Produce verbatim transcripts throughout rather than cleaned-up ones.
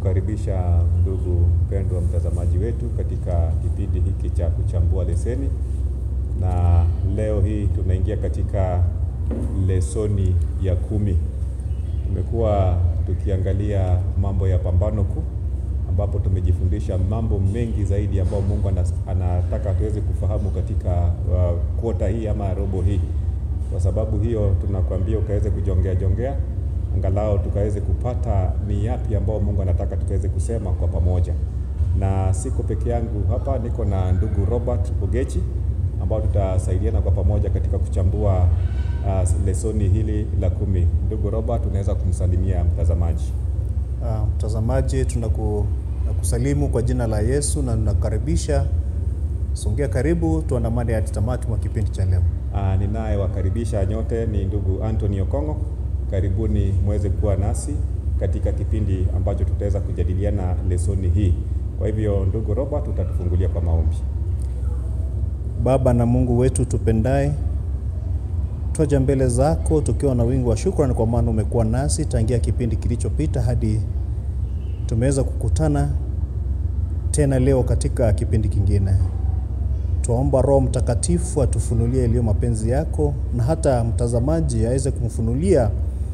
kukaribisha ndugu mpendwa mtazamaji wetu katika kipindi hiki cha kuchambua leseni, na leo hii tunaingia katika lesoni ya kumi. Tumekuwa tukiangalia mambo ya pambano kuu, ambapo tumejifundisha mambo mengi zaidi ambayo Mungu anataka tuweze kufahamu katika uh, kuota hii ama robo hii. Kwa sababu hiyo tunakwambia ukaweze kujongea jongea angalau tukaweze kupata ni yapi ambao Mungu anataka tukaweze kusema kwa pamoja. Na siko peke yangu hapa, niko na ndugu Robert Ogechi ambao tutasaidiana kwa pamoja katika kuchambua uh, lesoni hili la kumi. Ndugu Robert, unaweza kumsalimia mtazamaji? Uh, mtazamaji, tunakusalimu kwa jina la Yesu na tunakaribisha. Songea karibu tuandamane hadi tamati mwa kipindi cha leo. Uh, ninaye wakaribisha nyote ni ndugu Anthony Okongo. Karibuni muweze kuwa nasi katika kipindi ambacho tutaweza kujadiliana lesoni hii. Kwa hivyo ndugu Robert, utatufungulia kwa maombi. Baba na Mungu wetu tupendaye, twaja mbele zako tukiwa na wingi wa shukrani kwa maana umekuwa nasi tangia kipindi kilichopita hadi tumeweza kukutana tena leo katika kipindi kingine. Tuomba Roho Mtakatifu atufunulie yaliyo mapenzi yako, na hata mtazamaji aweze kumfunulia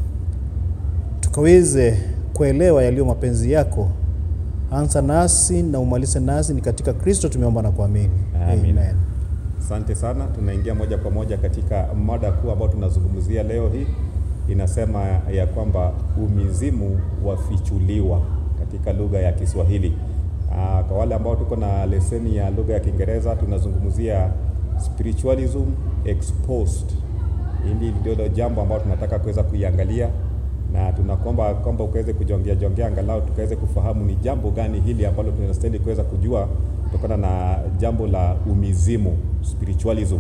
tukaweze kuelewa yaliyo mapenzi yako. Anza nasi na umalize nasi, ni katika Kristo tumeomba na kuamini. Amen. Amen. Asante sana. Tunaingia moja kwa moja katika mada kuu ambayo tunazungumzia leo hii. Inasema ya kwamba umizimu wafichuliwa katika lugha ya Kiswahili. Uh, kwa wale ambao tuko na leseni ya lugha ya Kiingereza tunazungumzia spiritualism exposed. Hili ndio jambo ambalo tunataka kuweza kuiangalia, na tunakuomba kwamba ukaweze kujongea jongea angalau tukaweze kufahamu ni jambo gani hili ambalo tunastahili kuweza kujua kutokana na jambo la umizimu, spiritualism.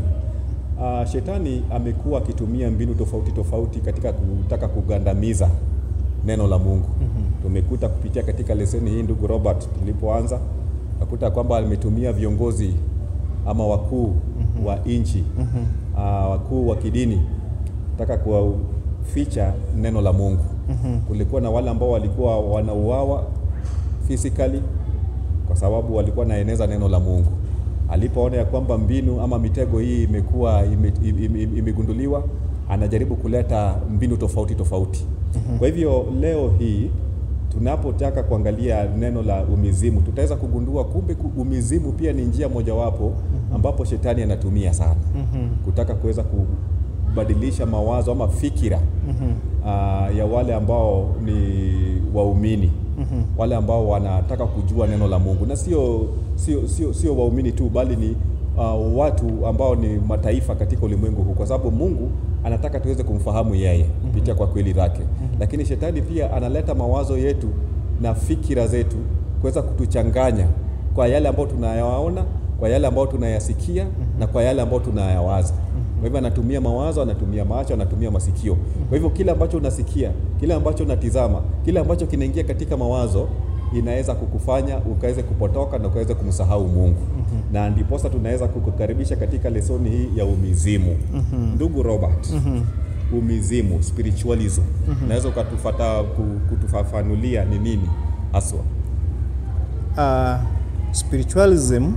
Uh, shetani amekuwa akitumia mbinu tofauti tofauti katika kutaka kugandamiza neno la Mungu. Mm-hmm. Tumekuta kupitia katika leseni hii ndugu Robert, tulipoanza nakuta kwamba ametumia viongozi ama wakuu mm-hmm. wa nchi, mm-hmm. uh, wakuu wa kidini nataka kuwaficha neno la Mungu. Mm-hmm. Kulikuwa na wale ambao walikuwa wanauawa physically kwa sababu walikuwa naeneza neno la Mungu. Alipoona ya kwamba mbinu ama mitego hii imekuwa imegunduliwa, anajaribu kuleta mbinu tofauti tofauti. Mm-hmm. Kwa hivyo leo hii tunapotaka kuangalia neno la umizimu, tutaweza kugundua kumbe umizimu pia ni njia mojawapo ambapo shetani anatumia sana. Mm-hmm. Kutaka kuweza kubadilisha mawazo ama fikira mm-hmm. uh, ya wale ambao ni waumini. Mm-hmm. Wale ambao wanataka kujua neno la Mungu, na sio sio sio sio waumini tu, bali ni uh, watu ambao ni mataifa katika ulimwengu huu, kwa sababu Mungu anataka tuweze kumfahamu yeye kupitia mm-hmm. kwa kweli lake. Mm-hmm. Lakini shetani pia analeta mawazo yetu na fikira zetu kuweza kutuchanganya kwa yale ambayo tunayaona, kwa yale ambayo tunayasikia mm-hmm. na kwa yale ambayo tunayawaza. Mm-hmm. Kwa hivyo anatumia mawazo, anatumia macho, anatumia masikio. Mm-hmm. Kwa hivyo kila ambacho unasikia, kila ambacho unatizama, kila ambacho kinaingia katika mawazo inaweza kukufanya ukaweze kupotoka na ukaweze kumsahau Mungu. Mm-hmm. Na ndiposa tunaweza kukukaribisha katika lesoni hii ya umizimu. Mm-hmm. Ndugu Robert, mm-hmm. umizimu, spiritualism, mm-hmm. naweza ukatufuata kutufafanulia ni nini haswa? Uh, spiritualism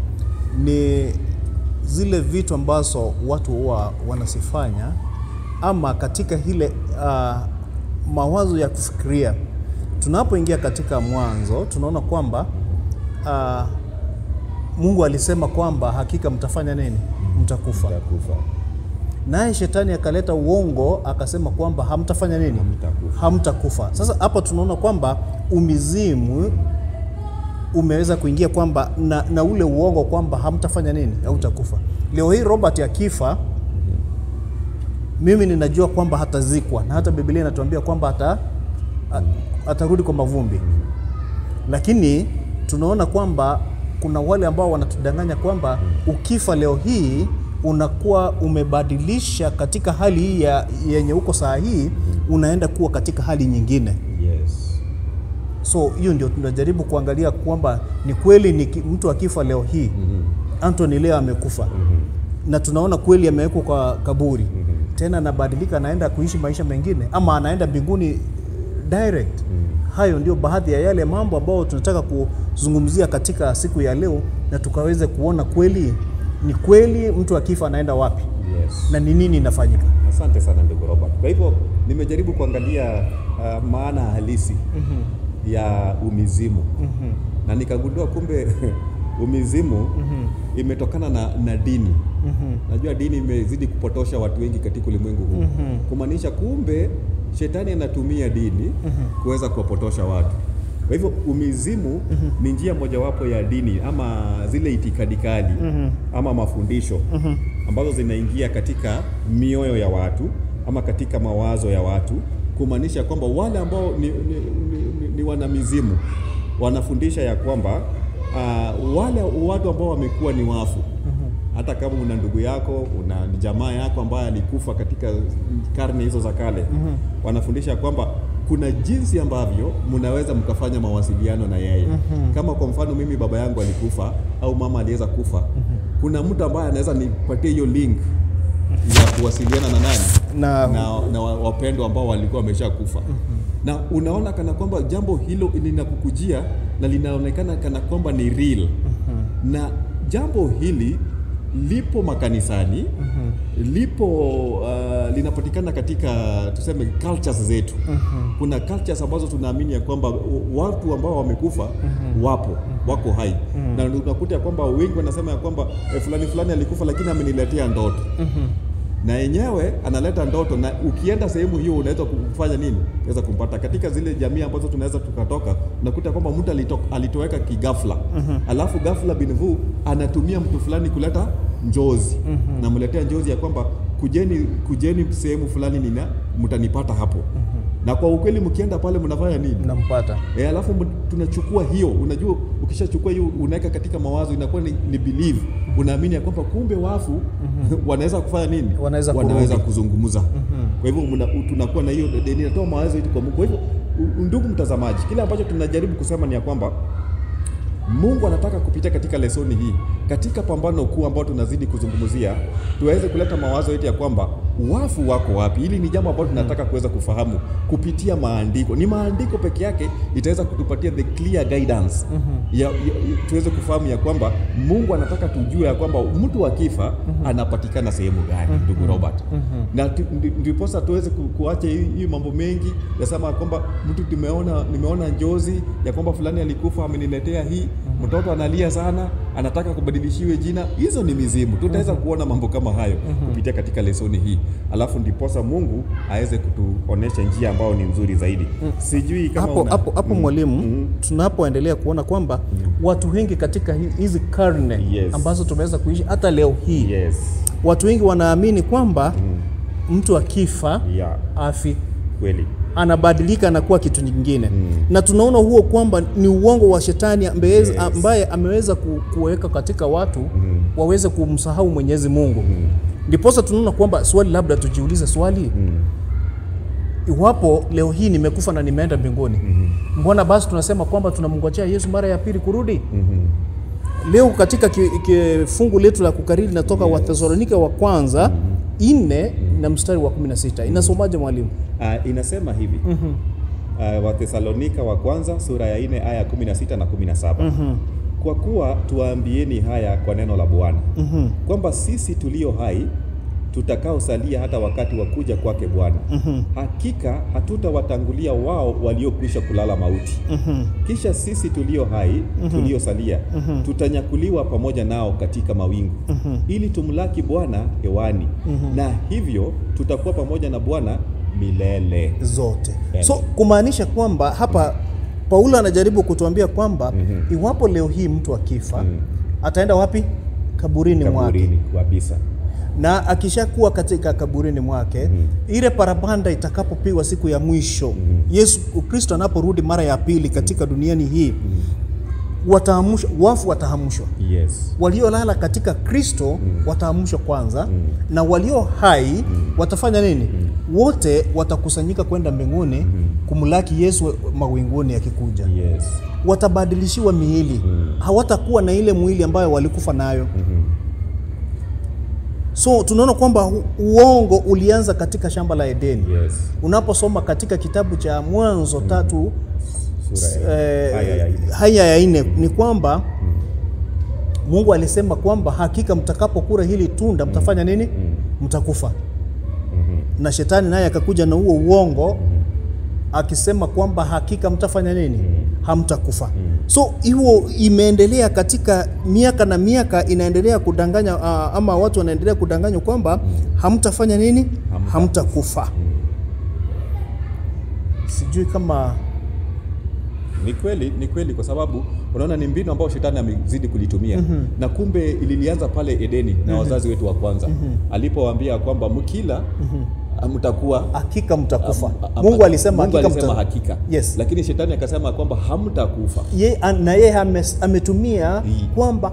ni zile vitu ambazo watu huwa wanasifanya ama katika ile uh, mawazo ya kufikiria. Tunapoingia katika Mwanzo tunaona kwamba uh, Mungu alisema kwamba hakika mtafanya nini? Mtakufa. Mtakufa. Naye shetani akaleta uongo akasema kwamba hamtafanya nini? Hamtakufa. Hamtakufa. Sasa hapa tunaona kwamba umizimu umeweza kuingia kwamba na, na ule uongo kwamba hamtafanya nini? Hautakufa. Leo hii Robert akifa, mimi ninajua kwamba hatazikwa, na hata Biblia inatuambia kwamba hata atarudi kwa mavumbi. Lakini tunaona kwamba kuna wale ambao wanatudanganya kwamba ukifa leo hii unakuwa umebadilisha katika hali hii yenye uko saa hii, unaenda kuwa katika hali nyingine. Yes. So hiyo ndio tunajaribu kuangalia kwamba ni kweli ni mtu akifa leo hii. Mm-hmm. Anthony leo amekufa. Mm-hmm. Na tunaona kweli amewekwa kwa kaburi. Mm-hmm. Tena anabadilika, anaenda kuishi maisha mengine ama anaenda mbinguni direct. Mm-hmm. hayo ndio baadhi ya yale mambo ambayo tunataka kuzungumzia katika siku ya leo, na tukaweze kuona kweli ni kweli mtu akifa anaenda wapi. Yes. Na ni nini inafanyika. Asante sana ndugu Robert. Kwa hivyo nimejaribu kuangalia uh, maana halisi mm-hmm. ya umizimu mm-hmm. na nikagundua kumbe umizimu mm-hmm. imetokana na, na dini mm-hmm. Najua dini imezidi kupotosha watu wengi katika ulimwengu huu mm-hmm. kumaanisha kumbe shetani anatumia dini mm-hmm. kuweza kuwapotosha watu. Kwa hivyo umizimu mm-hmm. ni njia mojawapo ya dini ama zile itikadi kali mm-hmm. ama mafundisho mm-hmm. ambazo zinaingia katika mioyo ya watu ama katika mawazo ya watu, kumaanisha kwamba wale ambao ni, ni, ni, ni, ni wanamizimu wanafundisha ya kwamba uh, wale watu ambao wamekuwa ni wafu mm-hmm. hata kama una ndugu yako, una jamaa yako ambaye alikufa katika karne hizo za kale mm-hmm. wanafundisha kwamba kuna jinsi ambavyo mnaweza mkafanya mawasiliano na yeye mm-hmm. kama kwa mfano mimi baba yangu alikufa au mama aliweza kufa mm-hmm. kuna mtu ambaye anaweza nipatie hiyo link ya kuwasiliana na nani na, na, na wapendwa ambao walikuwa wameshakufa mm-hmm. na unaona kana kwamba jambo hilo linakukujia na linaonekana kana kwamba ni real mm-hmm. na jambo hili lipo makanisani mm-hmm. lipo uh, linapatikana katika tuseme cultures zetu mm-hmm. kuna cultures ambazo tunaamini ya kwamba watu ambao wamekufa mm-hmm. wapo wako hai mm-hmm. na unakuta ya kwamba wengi wanasema ya kwamba eh, fulani fulani alikufa lakini ameniletea ndoto mm-hmm. na yenyewe analeta ndoto, na ukienda sehemu hiyo unaweza kufanya nini? Unaweza kumpata katika zile jamii ambazo tunaweza tukatoka, unakuta kwamba mtu alitoweka kigafla mm-hmm. alafu ghafla binvu anatumia mtu fulani kuleta njozi mm-hmm. na mletea njozi ya kwamba kujeni kujeni sehemu fulani nina mtanipata hapo mm-hmm. na kwa ukweli mkienda pale mnafanya nini? Mnampata. Eh, alafu tunachukua hiyo, unajua ukishachukua hiyo unaweka katika mawazo, inakuwa ni, ni believe, unaamini ya kwamba kumbe wafu mm-hmm. wanaweza kufanya nini? Wanaweza, wanaweza kuzungumza mm-hmm. kwa hivyo tunakuwa na hiyo, inatoa mawazo yetu kwa Mungu. Kwa hivyo ndugu mtazamaji, kile ambacho tunajaribu kusema ni ya kwamba Mungu anataka kupitia katika lesoni hii, katika pambano kuu ambao tunazidi kuzungumzia, tuweze kuleta mawazo yetu ya kwamba wafu wako wapi. Hili ni jambo ambalo tunataka kuweza kufahamu kupitia maandiko. Ni maandiko peke yake itaweza kutupatia the clear guidance mm-hmm. ya, ya, tuweze kufahamu ya kwamba Mungu anataka tujue ya kwamba mtu akifa mm-hmm. anapatikana sehemu gani mm-hmm. ndugu Robert mm-hmm. na ndiposa tuweze kuacha hii mambo mengi yasema kwamba mtu tumeona nimeona njozi ya kwamba fulani alikufa ameniletea hii mm-hmm. mtoto analia sana anataka kubadilishiwe jina. Hizo ni mizimu. Tutaweza mm-hmm. kuona mambo kama hayo mm-hmm. kupitia katika lesoni hii, alafu ndiposa Mungu aweze kutuonesha njia ambayo ni nzuri zaidi mm. Sijui kama hapo una... hapo hapo mwalimu mm-hmm. tunapoendelea kuona kwamba mm-hmm. watu wengi katika hizi karne yes. ambazo tumeweza kuishi hata leo hii yes. watu wengi wanaamini kwamba mm. mtu akifa yeah. afi kweli anabadilika na kuwa kitu kingine mm. na tunaona huo kwamba ni uongo wa shetani ambaye yes. ambaye ameweza kuweka katika watu mm. waweze kumsahau Mwenyezi Mungu mm. Ndiposa tunaona kwamba swali, labda tujiulize swali mm. iwapo leo hii nimekufa na nimeenda mbinguni mm-hmm. mbona basi tunasema kwamba tunamngojea Yesu mara ya pili kurudi mm-hmm. Leo katika kifungu letu la kukariri natoka yes. Wathesalonike wa kwanza mm-hmm. nne mm-hmm. na mstari wa kumi na sita inasomaje mwalimu? Uh, inasema hivi mm-hmm. uh, Wathesalonika wa kwanza sura ya nne aya kumi na sita na kumi na saba mm-hmm. Kwa kuwa tuwaambieni haya kwa neno la Bwana mm-hmm. kwamba sisi tulio hai tutakaosalia hata wakati wa kuja kwake Bwana mm-hmm. hakika hatutawatangulia wao waliokwisha kulala mauti mm-hmm. kisha sisi tulio hai mm-hmm. tuliosalia mm-hmm. tutanyakuliwa pamoja nao katika mawingu mm-hmm. ili tumlaki Bwana hewani mm-hmm. na hivyo tutakuwa pamoja na Bwana milele zote. Amen. So kumaanisha kwamba hapa Paulo anajaribu kutuambia kwamba mm-hmm. iwapo leo hii mtu akifa mm-hmm. ataenda wapi? Kaburini, kaburini mwake kabisa. Na akishakuwa katika kaburini mwake mm-hmm. ile parapanda itakapopigwa siku ya mwisho mm-hmm. Yesu Kristo anaporudi mara ya pili katika duniani hii mm-hmm. wataamshwa, wafu wataamshwa. Yes. Waliolala katika Kristo mm-hmm. wataamshwa kwanza mm-hmm. na walio hai mm-hmm. watafanya nini? Mm-hmm. Wote watakusanyika kwenda mbinguni mm-hmm. kumlaki Yesu mawinguni akikuja. Yes. Watabadilishiwa miili mm-hmm. hawatakuwa na ile mwili ambayo walikufa nayo mm-hmm. So tunaona kwamba uongo ulianza katika shamba la Edeni. Yes. Unaposoma katika kitabu cha Mwanzo mm. tatu Sura eh, haya ya ine. haya ya ine ni kwamba mm. Mungu alisema kwamba hakika mtakapokula hili tunda mtafanya nini? Mm. Mtakufa. Mm-hmm. Na shetani naye akakuja na huo uongo mm. akisema kwamba hakika mtafanya nini? Mm. Hamtakufa. Mm. So hiyo imeendelea katika miaka na miaka, inaendelea kudanganya uh, ama watu wanaendelea kudanganywa kwamba mm. hamtafanya nini? Hamta. Hamtakufa. Mm. Sijui kama ni kweli, ni kweli kwa sababu unaona ni mbinu ambayo shetani amezidi kulitumia. Mm-hmm. Na kumbe ililianza pale Edeni na mm-hmm. wazazi wetu wa kwanza. Mm-hmm. Alipowaambia kwamba mkila mm-hmm. mtakuwa hakika mtakufa. Um, um, Mungu alisema Mungu hakika alisema mta... hakika. Yes. Lakini shetani akasema kwamba hamtakufa. Ye, na yeye ametumia kwamba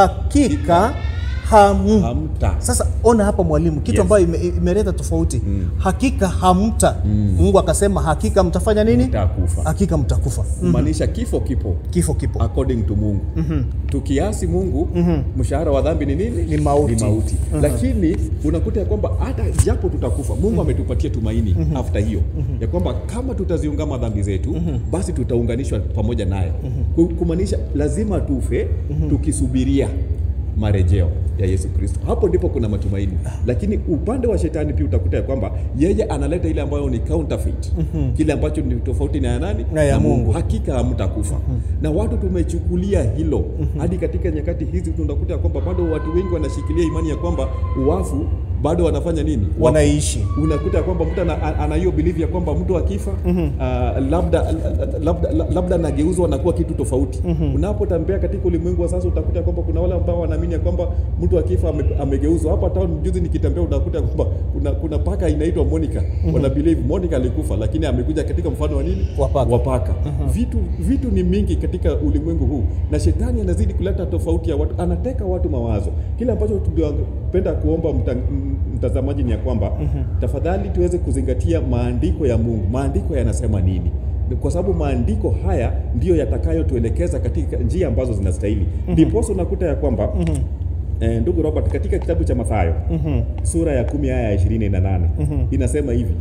hakika Ham. Hamta. Sasa ona hapa mwalimu kitu yes. ambayo imeleta ime tofauti. Mm. Hakika hamta. Mm. Mungu akasema hakika mtafanya nini? Mtakufa. Hakika mtakufa. Kumaanisha mm-hmm. kifo kipo. Kifo kipo. According to Mungu. Mm-hmm. Tukiasi Mungu, mm-hmm. mshahara wa dhambi ni nini? Ni mauti. Ni mauti. Mm-hmm. Lakini unakuta ya kwamba hata japo tutakufa, Mungu mm-hmm. ametupatia tumaini mm-hmm. after hiyo. Mm-hmm. Ya kwamba kama tutaziungama dhambi zetu, mm-hmm. basi tutaunganishwa pamoja naye. Mm-hmm. Kumaanisha lazima tufe mm-hmm. tukisubiria marejeo ya Yesu Kristo. Hapo ndipo kuna matumaini. Lakini upande wa shetani pia utakuta ya kwamba yeye analeta ile ambayo ni counterfeit. Mm-hmm. Kile ambacho ni tofauti na ya nani? Na ya Mungu. Hakika hamtakufa. Mm-hmm. Na watu tumechukulia hilo. Mm-hmm. Hadi katika nyakati hizi tunakuta ya kwamba bado watu wengi wanashikilia imani ya kwamba uwafu bado wanafanya nini? Wanaishi. Unakuta ya kwamba mtu ana hiyo belief ya kwamba mtu akifa mm-hmm. uh, labda labda labda nageuzwa na kuwa kitu tofauti. Mm-hmm. Unapotembea katika ulimwengu wa sasa utakuta kwamba kuna wale ambao wanaamini kwamba mtu akifa ame, amegeuzwa. Hapa town juzi nikitembea unakuta kwamba kuna kuna paka inaitwa Monica. Mm-hmm. Wana believe Monica alikufa lakini amekuja katika mfano wa nini? Wa paka. Wa paka. Mm-hmm. Vitu vitu ni mingi katika ulimwengu huu na shetani anazidi kuleta tofauti ya watu, anateka watu mawazo. Kile ambacho tungependa kuomba mta, mtazamaji ni ya kwamba mm-hmm. tafadhali tuweze kuzingatia maandiko ya Mungu. Maandiko yanasema nini? Kwa sababu maandiko haya ndiyo yatakayotuelekeza katika njia ambazo zinastahili. Ndipo mm-hmm. unakuta ya kwamba mm-hmm. eh, ndugu Robert katika kitabu cha Mathayo mm-hmm. sura ya kumi aya ya ishirini na nane mm-hmm. inasema hivi: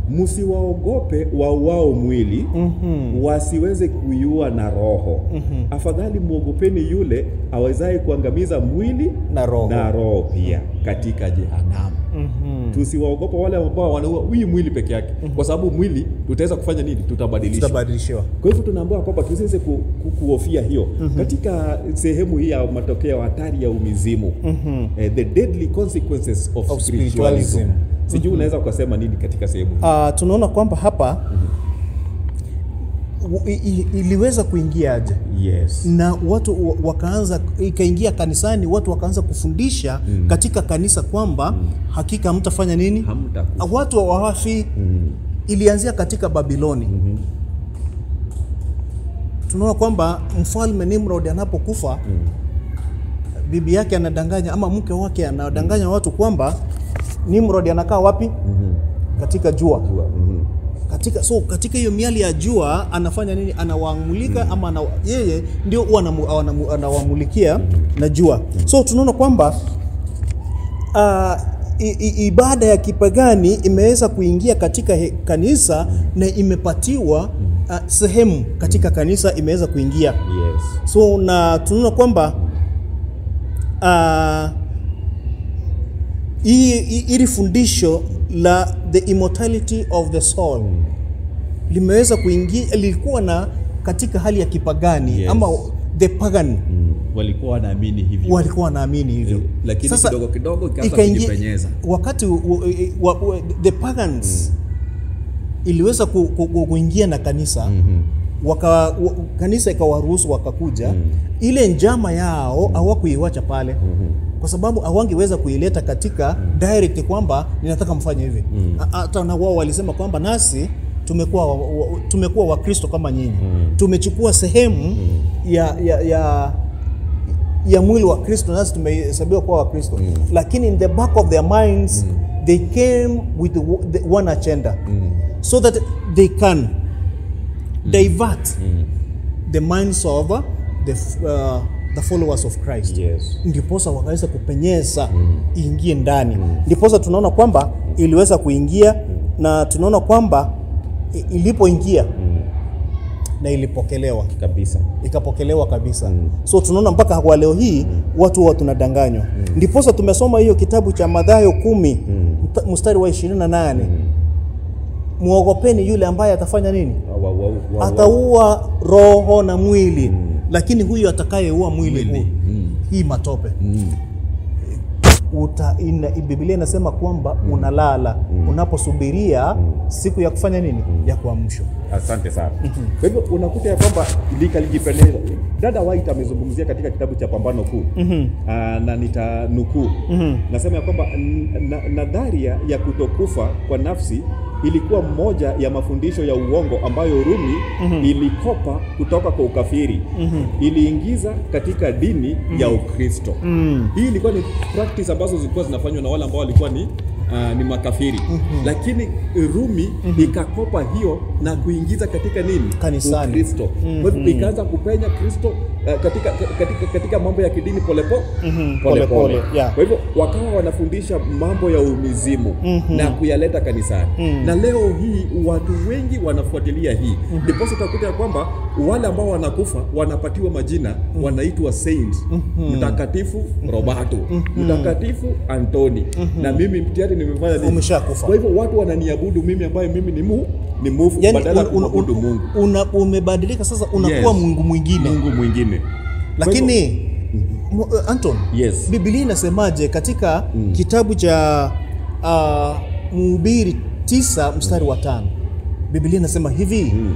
msiwaogope wauao mwili mm-hmm. wasiweze kuiua na roho. Mm-hmm. Afadhali muogopeni yule awezaye kuangamiza mwili na roho, na roho pia katika jehanamu. Mm-hmm. Tusiwaogopa wale ambao wanaua hii mwili peke yake. Mm-hmm. Kwa sababu mwili tutaweza kufanya nini? Tutabadilishwa. Tutabadilishwa. Kwa hivyo tunaambiwa kwamba tusiweze ku, ku, kuhofia hiyo. Mm-hmm. Katika sehemu hii ya matokeo hatari ya umizimu. Mm-hmm. eh, the deadly consequences of, of spiritualism. spiritualism. Sijui mm-hmm. unaweza ukasema nini katika sehemu hii? Uh, tunaona kwamba hapa mm-hmm. i, i, iliweza kuingia aje? Yes. Na watu wakaanza, ikaingia kanisani, watu wakaanza kufundisha mm. katika kanisa kwamba mm. hakika hamtafanya nini? Hamtakufa. Watu hawafi. Mm. Ilianzia katika Babiloni. Mm-hmm. Tunaona kwamba mfalme Nimrod anapokufa mm. bibi yake anadanganya ama mke wake anadanganya mm. watu kwamba Nimrod anakaa wapi? Mm-hmm. Katika jua. Jua. Mm-hmm. Katika so katika hiyo miali ya jua anafanya nini? Anawaamulika mm. ama ana, yeye ndio anawamulikia mm. na jua. Mm. So tunaona kwamba uh, ibada ya kipagani imeweza kuingia katika he, kanisa mm. na imepatiwa uh, sehemu katika mm. kanisa imeweza kuingia. Yes. So na tunaona kwamba uh, hili fundisho la the immortality of the soul mm. limeweza kuingia, lilikuwa na katika hali ya kipagani. Yes. Ama the pagan mm. walikuwa wanaamini hivyo, walikuwa wanaamini hivyo e, lakini sasa kidogo kidogo ikaanza kujipenyeza wakati u, u, u, u, the pagans mm. iliweza ku, ku, ku, kuingia na kanisa. Mm-hmm. Waka, w, kanisa ikawaruhusu wakakuja. Mm. Ile njama yao hawakuiacha pale. Mm-hmm. Kwa sababu hawangeweza kuileta katika mm. direct kwamba ninataka mfanye hivi. Mm. Hata na wao walisema kwamba nasi tumekuwa tumekuwa Wakristo kama nyinyi. Mm. Tumechukua sehemu mm. ya, ya ya ya mwili wa Kristo, nasi tumehesabiwa kuwa Wakristo. Mm. Lakini in the back of their minds mm. they came with the, the one agenda. Mm. So that they can mm. divert mm. the minds of the uh, the followers of Christ. Yes. Ndiposa wakaweza kupenyeza mm. iingie ndani. Mm. Ndiposa tunaona kwamba iliweza kuingia mm. na tunaona kwamba ilipoingia mm. na ilipokelewa kabisa. Ikapokelewa kabisa. Mm. So tunaona mpaka kwa leo hii mm. watu huwa tunadanganywa. Mm. Ndiposa tumesoma hiyo kitabu cha Mathayo kumi mm. mstari wa ishirini na nane. Mm. Muogopeni yule ambaye atafanya nini? Wa, wa, wa, wa, ataua roho na mwili. Mm. Lakini huyu atakayeua mwili, mwili. Mm. hii matope. Mm. Uta, ina, Biblia inasema kwamba mm. unalala mm. unaposubiria mm. siku ya kufanya nini? Mm. Ya kuamshwa. Asante sana. Mm-hmm. Kwa hivyo unakuta ya kwamba likalijipendeza. Dada White amezungumzia katika kitabu cha Pambano Kuu. Mm-hmm. Uh, na nitanukuu. Mm-hmm. Nasema ya kwamba nadharia ya kutokufa kwa nafsi ilikuwa moja ya mafundisho ya uongo ambayo Rumi mm-hmm. ilikopa kutoka kwa ukafiri. Mm-hmm. Iliingiza katika dini mm-hmm. ya Ukristo. Mm-hmm. Hii ilikuwa ni practice ambazo zilikuwa zinafanywa na wale ambao walikuwa ni Uh, ni makafiri. Mm-hmm. Lakini Rumi mm-hmm. ikakopa hiyo na kuingiza katika nini? Kanisani. Ukristo. Mm-hmm. Kwa hivyo ikaanza kupenya Kristo uh, katika, katika, katika mambo ya kidini polepo mm-hmm. pole pole. Pole, yeah. Kwa hivyo wakawa wanafundisha mambo ya umizimu mm-hmm. na kuyaleta kanisani. Mm-hmm. Na leo hii watu wengi wanafuatilia hii. Mm-hmm. Ndipo utakuta ya kwamba wale ambao wanakufa wanapatiwa majina mm-hmm. wanaitwa saints. Mm-hmm. Mtakatifu Roberto, mm-hmm. Mtakatifu Antoni. Mm-hmm. Na mimi tayari nimefanya nini? Umeshakufa. Kwa hivyo watu wananiabudu mimi ambaye mimi ni mu ni mufu yani, badala un, un, un, Mungu. Una, umebadilika sasa unakuwa yes. Mungu mwingine. Mungu mwingine. Lakini mm -hmm. Anton, yes. Biblia inasemaje katika mm. kitabu cha uh, Mhubiri tisa mstari wa tano? Biblia inasema hivi mm.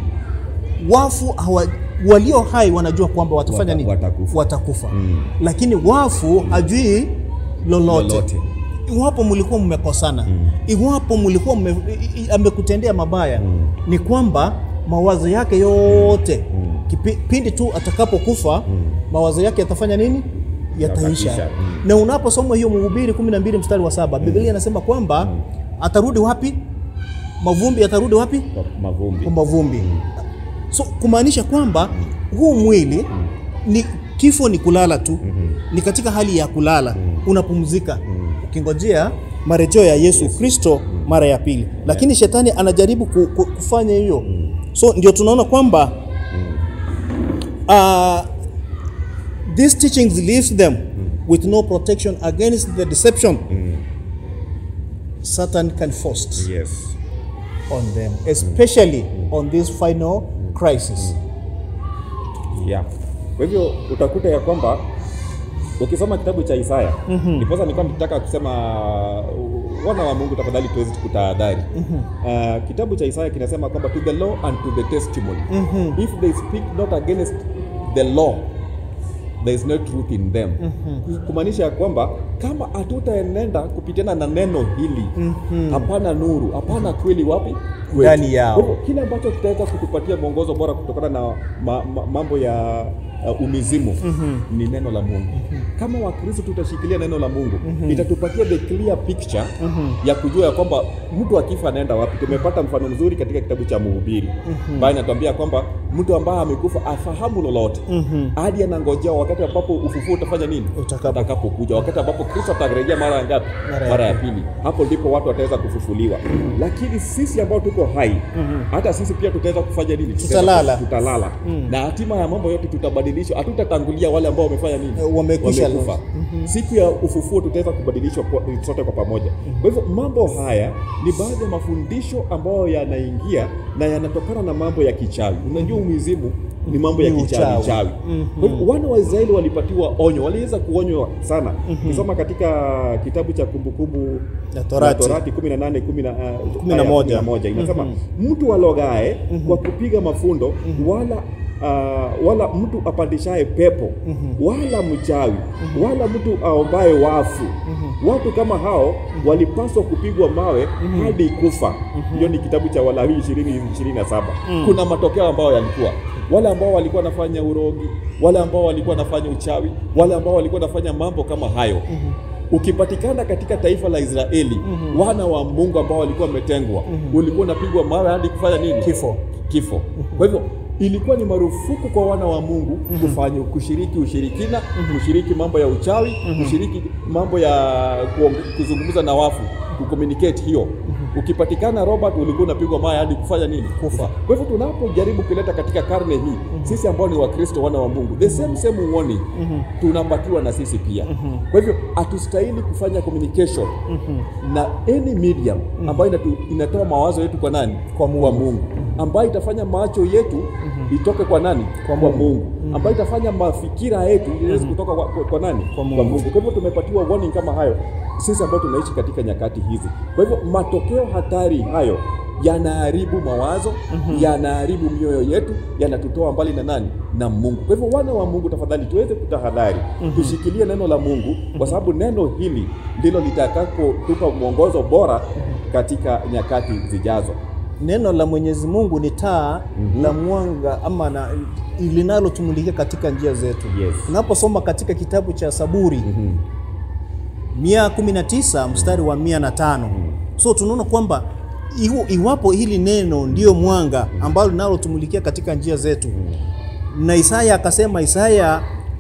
wafu hawa, walio hai wanajua kwamba watafanya nini? Watakufa. Watakufa. Mm. Lakini wafu mm. hajui lolote. Lolote. Iwapo mlikuwa mmekosana, mm. iwapo mlikuwa amekutendea mabaya, mm. ni kwamba mawazo yake yote mm. kipindi tu atakapokufa mm. mawazo yake yatafanya nini? Yataisha. Mm. Na unaposoma hiyo Mhubiri kumi na mbili mstari wa saba, mm. Biblia inasema kwamba mm. atarudi wapi? Mavumbi atarudi wapi? Mavumbi. Mavumbi. Mm. So kumaanisha kwamba mm. huu mwili mm. ni kifo, ni kulala tu. Mm-hmm. Ni katika hali ya kulala, mm. unapumzika. Mm. Ukingojea marejeo ya Yesu Kristo yes. mm. mara ya pili. Yeah. Lakini shetani anajaribu ku, ku, kufanya hiyo. Mm. So ndio tunaona kwamba mm. uh, these teachings leaves them mm. with no protection against the deception mm. Satan can force yes. on them, especially mm. on this final crisis. Mm. Yeah. Kwa hivyo utakuta ya kwamba ukisoma kitabu cha Isaya, mm-hmm. ndiposa nilikuwa nataka kusema wana wa Mungu tafadhali tuweze kutahadhari. Mm-hmm. Uh, kitabu cha Isaya kinasema kwamba to the law and to the testimony. Mm-hmm. If they speak not against the law, there is no truth in them. Mm-hmm. Kumaanisha kwamba kama hatutaenenda kupitiana na neno hili, mm-hmm. hapana nuru, hapana kweli wapi? Ndani yao. Kile ambacho kitaweza kutupatia mwongozo bora kutokana na ma, ma, mambo ya uh, umizimu mm-hmm. ni neno la Mungu. Mm-hmm. Kama Wakristo tutashikilia neno la Mungu, mm-hmm. itatupatia the clear picture mm-hmm. ya kujua kwamba mtu akifa anaenda wapi. Tumepata mfano mzuri katika kitabu cha Mhubiri. Mm-hmm. Bali natuambia kwamba mtu ambaye amekufa afahamu lolote. Mm-hmm. Hadi anangojea wakati ambapo ufufuo utafanya nini? Utakapokuja. Wakati ambapo Kristo atarejea mara ngapi? Mara, mara ya pili. Hapo ndipo watu wataweza kufufuliwa. Mm-hmm. Lakini sisi ambao tuko hai, mm-hmm. hata sisi pia tutaweza kufanya nini? Tutalala. Tutalala. Mm-hmm. Na hatima ya mambo yote tutabadilishwa. Hatutatangulia wale ambao wamefanya nini? Wamekufa. Mm-hmm. Siku ya ufufuo tutaweza kubadilishwa sote kwa pamoja. Mm-hmm. Kwa hivyo mambo haya ni baadhi ya mafundisho ambayo yanaingia na yanatokana na mambo ya kichawi. Unajua umizimu ni mambo ya kichawi chawi. Mm-hmm. Wana wa Israeli walipatiwa onyo, waliweza kuonywa sana. Mm-hmm. Kisoma katika kitabu cha Kumbukumbu la Torati, Torati kumi na nane kumi na moja inasema mm-hmm. mtu alogae mm-hmm. kwa kupiga mafundo mm-hmm. wala Uh, wala mtu apandishaye pepo mm-hmm. wala mchawi mm-hmm. wala mtu aombaye wafu mm-hmm. watu kama hao mm-hmm. walipaswa kupigwa mawe mm-hmm. hadi kufa. Mm-hmm. Hiyo ni kitabu cha Walawi ishirini ishirini na saba. Mm-hmm. Kuna matokeo ambayo yalikuwa wale ambao walikuwa nafanya urogi, wale ambao walikuwa nafanya uchawi, wale ambao walikuwa nafanya mambo kama hayo. Mm-hmm. Ukipatikana katika taifa la Israeli, mm-hmm. wana wa Mungu ambao walikuwa wametengwa, mm-hmm. ulikuwa unapigwa mawe hadi kufanya nini? Kifo. Kifo. Mm-hmm. Kwa hivyo ilikuwa ni marufuku kwa wana wa Mungu mm -hmm. kufanya kushiriki ushirikina, mm -hmm. kushiriki mambo ya uchawi, mm -hmm. kushiriki mambo ya kuzungumza na wafu, kucommunicate hiyo. Mm -hmm. Ukipatikana Robert, ulikuwa unapigwa mawe hadi kufanya nini? Kufa. Kwa hivyo tunapojaribu kuleta katika karne hii, mm -hmm. sisi ambao ni Wakristo wana wa Mungu, the same same warning mm -hmm. tunapatiwa na sisi pia. Mm -hmm. Kwa hivyo hatustahili kufanya communication mm -hmm. na any medium ambayo inatu, inatoa mawazo yetu kwa nani? Kwa Mungu, kwa Mungu. Ambayo itafanya macho yetu mm -hmm. itoke kwa nani? Kwa Mungu, kwa Mungu. Mm -hmm. ambayo itafanya mafikira yetu iweze kutoka kwa, kwa, kwa nani? Kwa Mungu. Kwa Mungu. Kwa hivyo tumepatiwa warning kama hayo sisi ambao tunaishi katika nyakati hizi. Kwa hivyo matokeo hatari hayo yanaharibu mawazo, mm -hmm. yanaharibu mioyo yetu, yanatutoa mbali na nani? Na Mungu. Kwa hivyo wana wa Mungu, tafadhali tuweze kutahadhari, mm -hmm. tushikilie neno la Mungu, kwa sababu neno hili ndilo litakapotupa mwongozo bora katika nyakati zijazo. Neno la Mwenyezi Mungu ni taa mm -hmm. la mwanga ama na linalotumulikia katika njia zetu. Yes. Unaposoma katika kitabu cha Saburi mm -hmm. mia kumi na tisa mstari wa mia na tano. Mm. So tunaona kwamba iwapo hili neno ndio mwanga ambalo linalotumulikia katika njia zetu. Mm. Na Isaya akasema, Isaya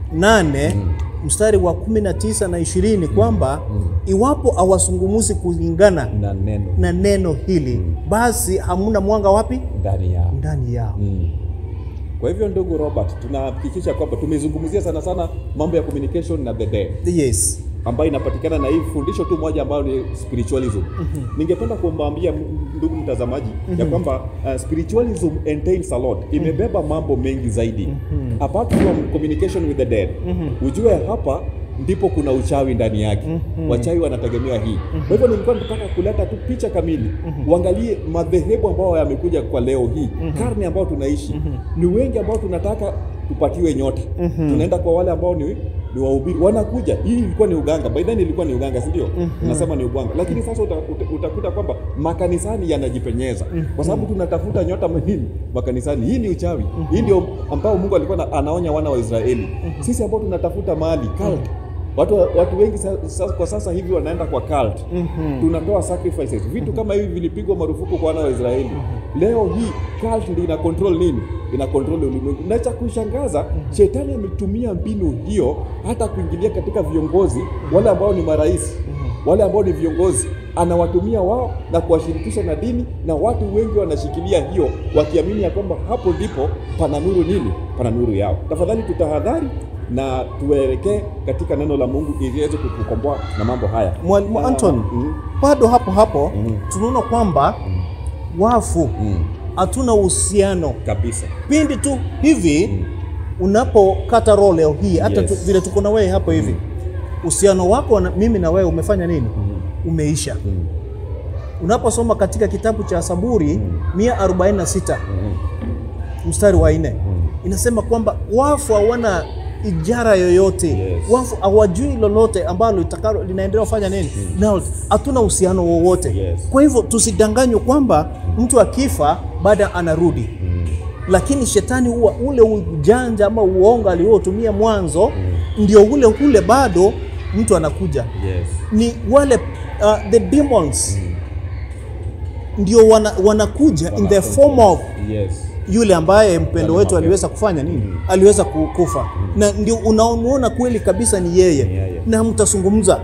nane mm. mstari wa kumi na tisa na ishirini kwamba mm. iwapo awasungumuzi kulingana na neno, na neno hili mm. basi hamuna mwanga wapi? Ndani yao. Ndani yao. Mm. Kwa hivyo ndugu Robert, tunahakikisha kwamba tumezungumzia sana sana mambo ya communication na the dead. Yes. Ambayo inapatikana na hii fundisho tu moja ambayo ni spiritualism. Mm -hmm. Ningependa kumwambia ndugu mtazamaji mm -hmm. ya kwamba uh, spiritualism entails a lot. Imebeba mambo mengi zaidi. Mm -hmm. Apart from communication with the dead. Mm -hmm. Ujue hapa ndipo kuna uchawi ndani yake. Mm -hmm. Wachawi wanategemea hii. Mm -hmm. Kwa hivyo nilikuwa nataka kuleta tu picha kamili. Mm -hmm. Uangalie madhehebu ambao yamekuja kwa leo hii. Mm -hmm. Karne ambao tunaishi. Mm -hmm. Ni wengi ambao tunataka tupatiwe nyota. Mm -hmm. Tunaenda kwa wale ambao ni ni wahubiri wanakuja. Hii ilikuwa ni uganga. By then ilikuwa ni uganga, si ndio? Mm -hmm. Nasema ni uganga. Lakini sasa uta, uta, utakuta kwamba makanisani yanajipenyeza. Mm -hmm. Kwa sababu tunatafuta nyota mahini makanisani. Hii ni uchawi. Mm -hmm. Hii ndio ambao Mungu alikuwa anaonya wana wa Israeli. Mm -hmm. Sisi ambao tunatafuta mali, cult. Mm -hmm. Watu watu wengi sasa, kwa sasa hivi wanaenda kwa cult. Mm -hmm. Tunatoa sacrifices. Vitu mm -hmm. kama hivi vilipigwa marufuku kwa wana wa Israeli. Mm -hmm. Leo hii cult ndio ina control nini? Ina control ulimwengu. Na cha kushangaza, mm -hmm. shetani ametumia mbinu hiyo hata kuingilia katika viongozi wale ambao ni marais, mm -hmm. wale ambao ni viongozi, anawatumia wao na kuwashirikisha na dini, na watu wengi wanashikilia hiyo wakiamini ya kwamba hapo ndipo pana nuru nini? Pana nuru yao. Tafadhali tutahadhari na tuelekee katika neno la Mungu ili iweze kutukomboa na mambo haya. Mwalimu Anton, mm, bado hapo hapo mm, tunaona kwamba mm, wafu hatuna mm, uhusiano kabisa. Pindi tu hivi mm, unapokata roho leo hii hata yes, tu, vile tuko na wewe hapo hivi uhusiano wako na mimi na wewe umefanya nini? Mm, umeisha. Mm. Unaposoma katika kitabu cha Saburi mm, mia arobaini na sita mm, mstari wa nne mm, inasema kwamba wafu hawana ijara yoyote. Yes. Wafu hawajui lolote ambalo litakalo linaendelea kufanya nini? Mm. Na hatuna uhusiano wowote. Yes. Kwa hivyo tusidanganywe kwamba mm, mtu akifa baada anarudi. Mm. Lakini shetani huwa ule ujanja ama uongo aliotumia mwanzo mm, ndio ule ule bado mtu anakuja. Yes. Ni wale uh, the demons mm, ndio wana, wanakuja wana in the form of yes, yule ambaye mpendo wetu aliweza kufanya nini? Mm. Aliweza kukufa. Mm. Na ndio unaona kweli kabisa ni yeye. Yeah, yeah. Na mtazungumza.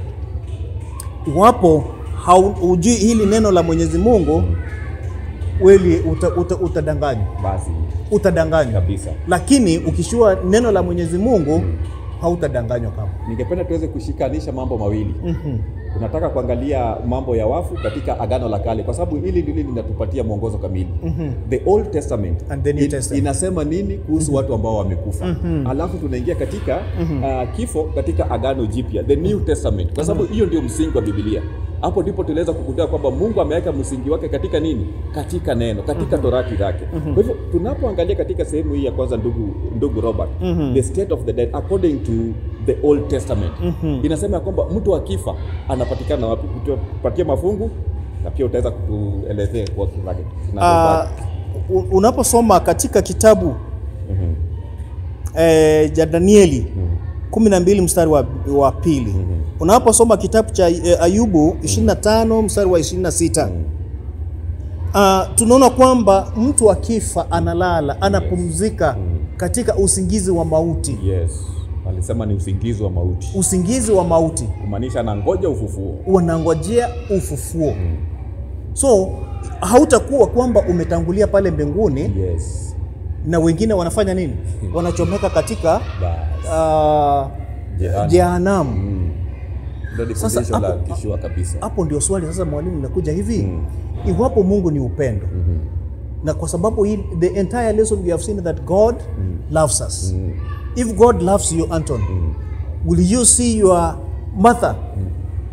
Iwapo haujui hili neno la Mwenyezi Mungu, mm, kweli uta, uta, utadanganywa. Basi utadanganywa kabisa. Lakini ukishua neno la Mwenyezi Mungu, mm, hautadanganywa kama. Ningependa tuweze kushikanisha mambo mawili. Mm-hmm. Tunataka kuangalia mambo ya wafu katika Agano la Kale kwa sababu hili ndilo linatupatia mwongozo kamili. Mm-hmm. The Old Testament, and the New Testament inasema nini kuhusu, mm-hmm, watu ambao wamekufa. Mm-hmm. Alafu tunaingia katika, mm-hmm, uh, kifo katika Agano Jipya, the New Testament, kwa sababu hiyo, mm-hmm, ndio msingi wa Biblia. Hapo ndipo tunaweza kugundua kwamba Mungu ameweka msingi wake katika nini? Katika neno, katika, mm-hmm, torati zake. Mm-hmm. Kwa hivyo tunapoangalia katika sehemu hii ya kwanza, ndugu ndugu Robert, mm-hmm, the state of the dead according to the Old Testament, mm-hmm, inasema kwamba mtu akifa anapatikana wapi? Kutupatia mafungu na pia utaweza kuelezea kwa kile. Uh, unaposoma katika kitabu, mm-hmm, eh, ja Danieli, mm-hmm, kumi na mbili mstari wa, wa pili, mm-hmm, unaposoma kitabu cha eh, Ayubu ishirini na tano, mm-hmm, mstari wa ishirini na sita, mm-hmm, uh, tunaona kwamba mtu akifa analala, anapumzika mm. katika usingizi wa mauti. Yes. Alisema ni usingizi wa mauti. Usingizi wa mauti. Kumaanisha anangoja ufufuo. Wanangojea ufufuo. Mm. So hautakuwa kwamba umetangulia pale mbinguni. Yes. Na wengine wanafanya nini? Wanachomeka katika uh, jehanamu. Mm. Sasa hapo, kishua kabisa. Hapo ndio swali sasa mwalimu linakuja hivi. Mm. Iwapo Mungu ni upendo. Mm-hmm. Na kwa sababu hii, the entire lesson we have seen that God mm. loves us. Mm. If God loves you, Anton, mm. will you see your mother mm.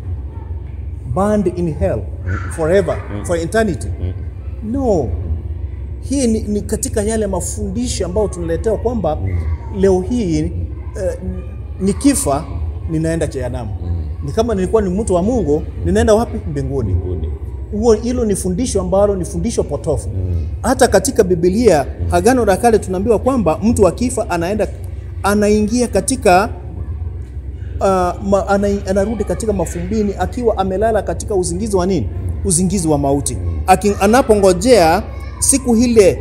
burned in hell mm. forever, mm. for eternity? Mm. No. Hii ni, ni katika yale mafundisho ambayo tunaletewa kwamba mm. leo hii uh, nikifa ninaenda jehanamu. Mm. Ni kama nilikuwa ni mtu wa Mungu, ninaenda wapi? Mbinguni. Huo hilo ni fundisho ambalo ni fundisho potofu. Mm. Hata katika Biblia mm. Agano la Kale tunaambiwa kwamba mtu akifa anaenda anaingia katika uh, ma, ana, anarudi katika mafumbini akiwa amelala katika uzingizi wa nini? Uzingizi wa mauti. Aki, anapongojea siku ile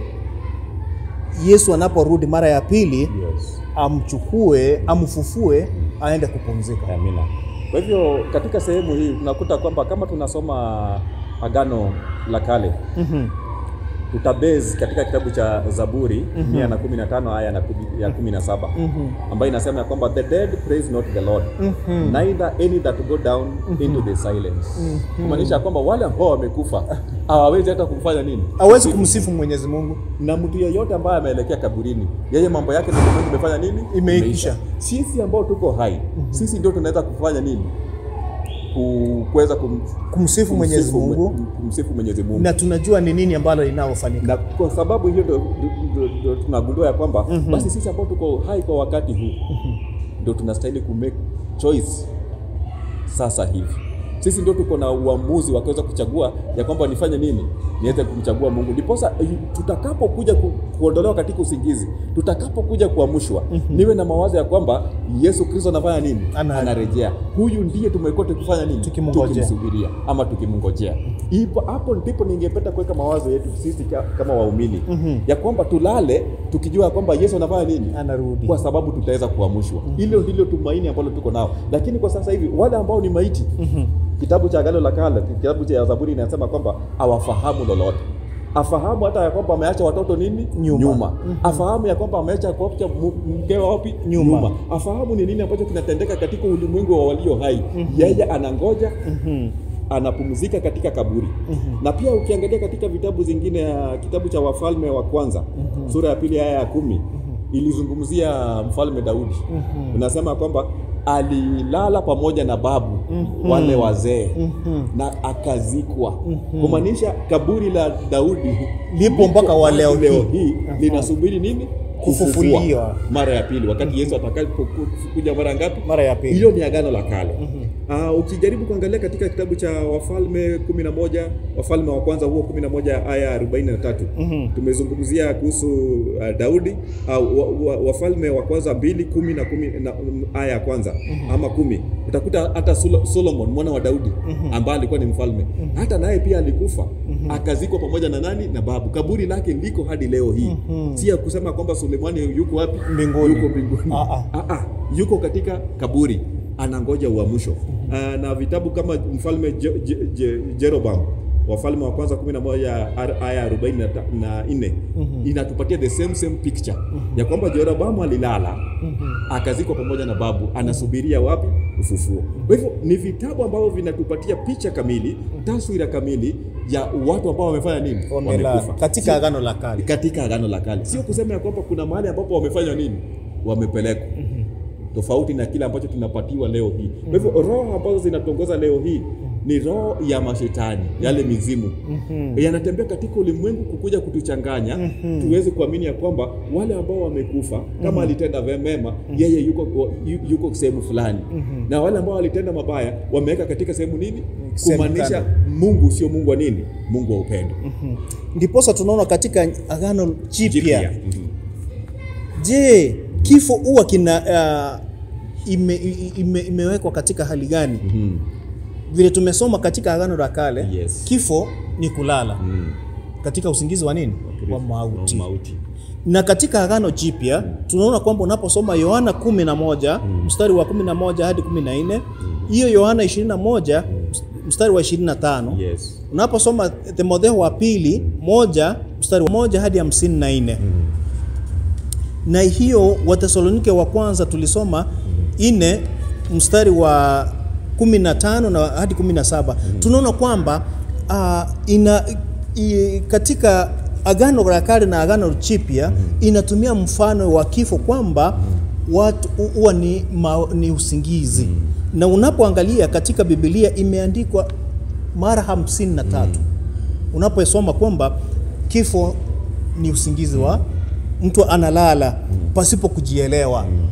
Yesu anaporudi mara ya pili, yes. amchukue, amfufue, aende kupumzika. Amina. Kwa hivyo katika sehemu hii tunakuta kwamba kama tunasoma Agano la Kale, mm-hmm. tutabase katika kitabu cha Zaburi mm-hmm. mia na kumi na tano aya ya kumi na saba mm-hmm. ambayo inasema ya kwamba the dead praise not the Lord, mm-hmm. neither any that go down mm-hmm. into the silence. Mm-hmm. Kumaanisha kwamba wale ambao wamekufa hawawezi hata kumfanya nini? Hawezi kumsifu Mwenyezi Mungu. Na mtu yeyote ambaye ameelekea kaburini, yeye mambo yake na Mungu imefanya nini? Imeisha. Sisi ambao tuko hai, mm-hmm. sisi ndio tunaweza kufanya nini? Kuweza kum, kumsifu Mwenyezi Mungu, kumsifu Mwenyezi Mungu. Na tunajua ni nini ambalo linalofanyika. Na kwa sababu hiyo ndio tunagundua ya kwamba mm-hmm. basi sisi ambao tuko hai kwa wakati huu mm-hmm. ndio tunastahili ku make choice sasa hivi. Sisi ndio tuko na uamuzi wa kuweza kuchagua ya kwamba nifanye nini, niweze kumchagua Mungu. Ndiposa tutakapokuja ku, kuondolewa katika usingizi, tutakapokuja kuamshwa, mm-hmm. niwe na mawazo ya kwamba Yesu Kristo anafanya nini? Ana, anarejea. Huyu ndiye tumekuwa tukifanya nini? Tukimsubiria ama tukimngojea. Ipo hapo ndipo ningependa kuweka mawazo yetu sisi kama waumini, mm-hmm. ya kwamba tulale tukijua kwamba Yesu anafanya nini? Anarudi. Kwa sababu tutaweza kuamshwa. Hilo mm-hmm. ndilo tumaini ambalo tuko nao. Lakini kwa sasa hivi wale ambao ni maiti, mm-hmm. kitabu cha Agano la Kale, kitabu cha Zaburi inasema kwamba hawafahamu lolote. Afahamu hata ya kwamba ameacha watoto nini? Nyuma. Nyuma. Mm-hmm. Afahamu ya kwamba ameacha kuacha mkewe wapi? Nyuma. Nyuma. Afahamu ni nini ambacho kinatendeka katika ulimwengu wa walio hai. Mm-hmm. Yeye anangoja, mm-hmm. anapumzika katika kaburi. Mm-hmm. Na pia ukiangalia katika vitabu zingine, uh, kitabu cha Wafalme wa Kwanza, mm-hmm. sura ya pili aya ya kumi, mm-hmm. ilizungumzia mfalme Daudi. Mm-hmm. Unasema kwamba alilala pamoja na babu, mm-hmm. wale wazee, mm-hmm. na akazikwa. Mm-hmm. Kumaanisha kaburi la Daudi lipo mpaka wa leo hii linasubiri nini? Kufufuliwa mara ya pili, wakati Yesu atakapokuja mara ngapi? Mara ya pili. Hilo ni Agano la Kale. Mm-hmm. uh, ukijaribu kuangalia katika kitabu cha Wafalme kumi na moja, Wafalme wa Kwanza huo kumi na moja aya arobaini na tatu, mm-hmm. tumezungumzia kuhusu uh, Daudi. uh, wa, wa, Wafalme wa Kwanza mbili kumi na kumi na aya ya kwanza, mm-hmm. ama kumi, utakuta hata Solomon mwana wa Daudi, mm-hmm. ambaye alikuwa ni mfalme, mm-hmm. hata naye pia alikufa, mm-hmm. akazikwa pamoja na nani? Na babu. Kaburi lake liko hadi leo hii. Mm-hmm. Si ya kusema kwamba Sulemani yuko wapi? Mbinguni. Yuko mbinguni. Ah ah. Ah, yuko katika kaburi anangoja uamsho. Mm-hmm. na vitabu kama mfalme Je, Je, Je, Jeroboam, Wafalme wa Kwanza kumi na moja aya arobaini na nne, mm-hmm. inatupatia the same same picture, mm-hmm. ya kwamba Jeroboam alilala, mm-hmm. akazikwa pamoja na babu, anasubiria wapi? Ufufuo. Kwa hivyo ni vitabu ambavyo vinatupatia picha kamili, taswira kamili ya watu ambao wamefanya nini? Wamekufa katika Agano la Kale. Katika Agano la Kale. Sio kusema ya kwamba kuna mahali ambapo wamefanya nini? Wamepelekwa. Mm-hmm. Tofauti na kile ambacho tunapatiwa leo hii. Kwa hivyo roho ambazo zinatongoza leo hii ni roho ya mashetani, yale mizimu. Mm-hmm. yanatembea katika ulimwengu kukuja kutuchanganya, mm-hmm. tuweze kuamini ya kwamba wale ambao wamekufa, kama mm-hmm. alitenda mema, mm-hmm. yeye yuko yuko sehemu fulani, mm-hmm. na wale ambao walitenda mabaya wameweka katika sehemu nini? Kumaanisha Mungu sio Mungu wa nini? Mungu wa upendo. Mm-hmm. Ndiposa tunaona katika Agano Jipya. Mm-hmm. Je, kifo huwa kina uh, ime, ime, imewekwa katika hali gani? Mm-hmm. Vile tumesoma katika Agano la Kale, yes. kifo ni kulala. Mm. katika usingizi wa nini? Wa mauti. mauti. Na katika Agano Jipya mm. tunaona kwamba unaposoma Yohana kumi na moja mm. mstari wa kumi na moja hadi kumi na nne, hiyo mm. Yohana ishirini na moja mm. mstari wa ishirini na tano, yes. unaposoma Timotheo wa pili moja mstari wa moja hadi hamsini na nne mm. na hiyo Wathesalonike wa kwanza tulisoma ine mstari wa kumi na tano na hadi kumi na saba mm. tunaona kwamba uh, ina i, katika Agano la Kale na Agano Jipya mm. inatumia mfano wa kifo kwamba mm. watu huwa ni, ni usingizi mm. na unapoangalia katika Biblia imeandikwa mara hamsini na tatu mm. unaposoma kwamba kifo ni usingizi wa mtu analala mm. pasipo kujielewa. mm.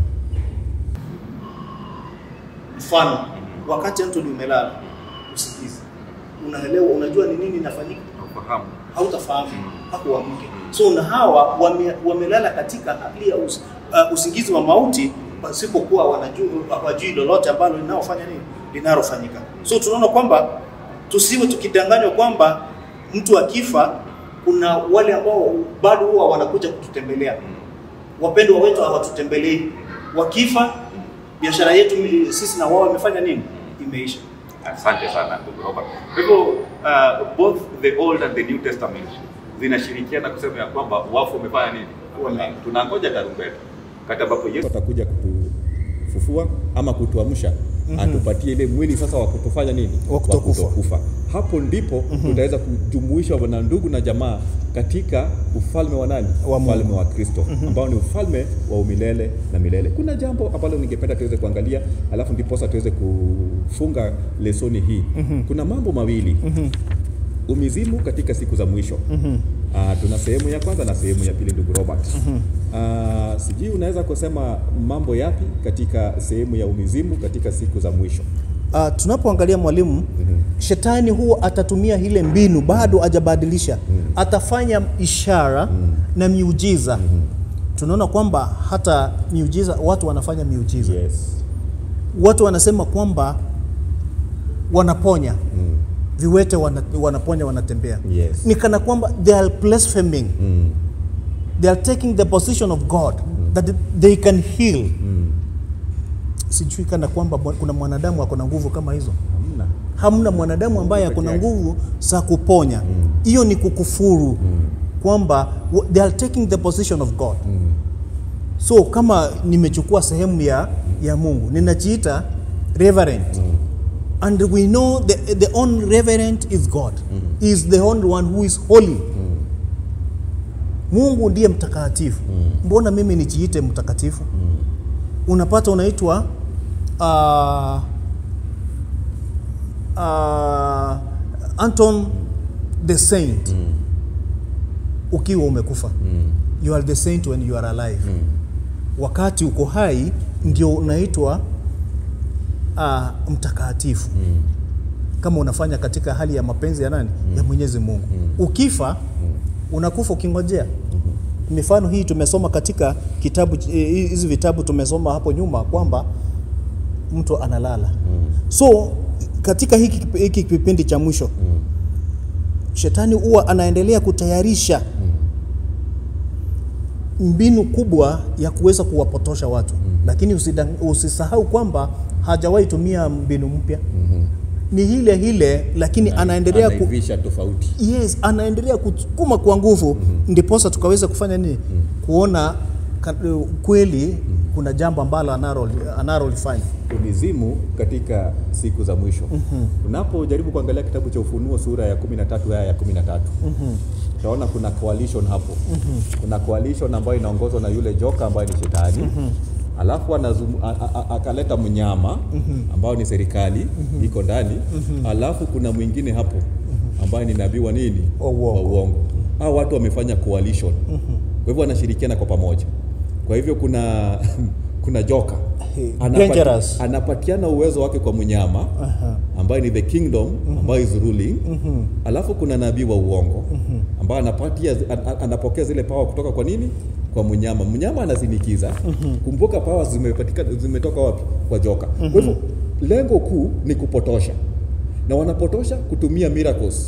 Mfano, wakati mtu umelala usingizi, unaelewa, unajua ni nini inafanyika, unafahamu, hautafahamu hapo uamke. So na hawa wame, wamelala katika hali ya us, uh, usingizi wa mauti pasipokuwa wanajua hawajui lolote ambalo linalofanya nini linalofanyika. So tunaona kwamba tusiwe tukidanganywa kwamba mtu akifa kuna wale ambao bado huwa wanakuja kututembelea. Wapendwa wetu hawatutembelei. Wakifa biashara yetu sisi na wao imefanya nini? Imeisha. Asante sana ndugu Robert. Kwa hivyo uh, both the Old and the New Testament zinashirikiana kusema ya kwamba wafu wamefanya nini? Tunangoja tarumbeta. Wakati ambapo Yesu atakuja kutufufua ama kutuamsha, mm -hmm. atupatie ile mwili sasa wa kutufanya nini? Wa kutokufa. Hapo ndipo mm -hmm. tutaweza kujumuisha wana ndugu na jamaa katika ufalme wa nani? Wa ufalme wa Kristo, mm -hmm. ambao ni ufalme wa umilele na milele. Kuna jambo ambalo ningependa tuweze kuangalia, alafu ndipo sasa tuweze kufunga lesoni hii. mm -hmm. Kuna mambo mawili. mm -hmm. Umizimu katika siku za mwisho. mm -hmm. Uh, tuna sehemu ya kwanza na sehemu ya pili ndugu Robert. mm -hmm. uh, sijui unaweza kusema mambo yapi katika sehemu ya umizimu katika siku za mwisho? Uh, tunapoangalia mwalimu, mm -hmm. shetani huwa atatumia ile mbinu, bado hajabadilisha. mm -hmm. Atafanya ishara mm -hmm. na miujiza. mm -hmm. Tunaona kwamba hata miujiza, watu wanafanya miujiza. Yes. Watu wanasema kwamba wanaponya. mm -hmm. Viwete wana, wanaponya, wanatembea. Yes. Ni kana kwamba they are blaspheming. mm. They are taking the position of God, mm. that they can heal. mm. Sijui kana kwamba kuna mwanadamu ako na nguvu kama hizo. Hamna. Hamna mwanadamu ambaye ako na nguvu za kuponya. Hiyo mm. ni kukufuru. mm. Kwamba they are taking the position of God. mm. So kama nimechukua sehemu ya, ya Mungu, ninajiita reverend. mm. And we know the, the only reverend is God. mm. He is the only one who is holy. mm. Mungu ndiye mtakatifu. mm. Mbona mimi nijiite mtakatifu? mm. Unapata unaitwa uh, uh, Anton the saint. mm. Ukiwa umekufa. mm. You are the saint when you are alive. mm. Wakati uko hai ndio unaitwa Uh, mtakatifu. mm. Kama unafanya katika hali ya mapenzi ya nani? mm. ya Mwenyezi Mungu. mm. Ukifa, mm. unakufa ukingojea. mm -hmm. Mifano hii tumesoma katika kitabu hizi, vitabu tumesoma hapo nyuma kwamba mtu analala. mm. So katika hiki hiki kipindi cha mwisho, mm. shetani huwa anaendelea kutayarisha mm. mbinu kubwa ya kuweza kuwapotosha watu. mm. Lakini usisahau kwamba hajawahi tumia mbinu mpya. mm -hmm. Ni hile hile, lakini na, anaendelea anaivisha ku... tofauti. Yes, anaendelea kusukuma kwa nguvu. mm -hmm. Ndiposa tukaweza kufanya nini? mm -hmm. Kuona kweli mm -hmm. kuna jambo ambalo analolifanya. Umizimu katika siku za mwisho. mm -hmm. Unapojaribu kuangalia kitabu cha Ufunuo sura ya kumi na tatu aya ya kumi na tatu, mm -hmm. utaona kuna coalition hapo. mm -hmm. Kuna coalition ambayo inaongozwa na yule joka ambaye ni shetani. mm -hmm. Alafu akaleta mnyama ambao ni serikali. mm -hmm. iko ndani. mm -hmm. Alafu kuna mwingine hapo ambaye ni nabii wa nini? Wa uongo. Hao watu wamefanya coalition. mm -hmm. Kwa hivyo wanashirikiana kwa pamoja. Kwa hivyo kuna kuna joka Anapati, anapatiana uwezo wake kwa mnyama ambaye ni the kingdom ambaye is ruling. mm -hmm. Alafu kuna nabii wa uongo ambaye anapatia anapokea zile power kutoka kwa nini? Kwa mnyama. Mnyama anasinikiza. mm -hmm. Kumbuka power zimepatikana zimetoka wapi? Kwa joka. mm -hmm. Kwa hivyo lengo kuu ni kupotosha, na wanapotosha kutumia miracles,